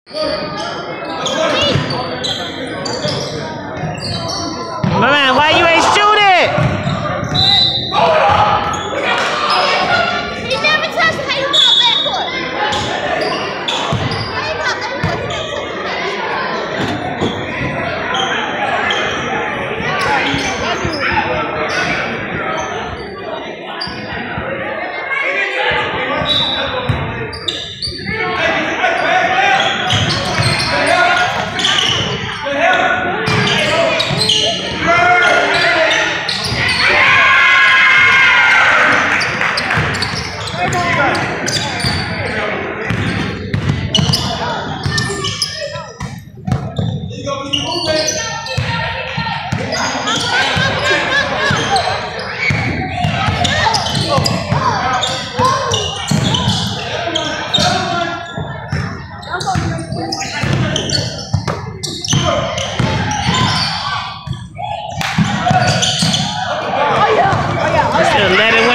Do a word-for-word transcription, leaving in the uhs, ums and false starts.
Man, why you ain't shoot it? He never touched how you caught that court. How you caught that court? Let it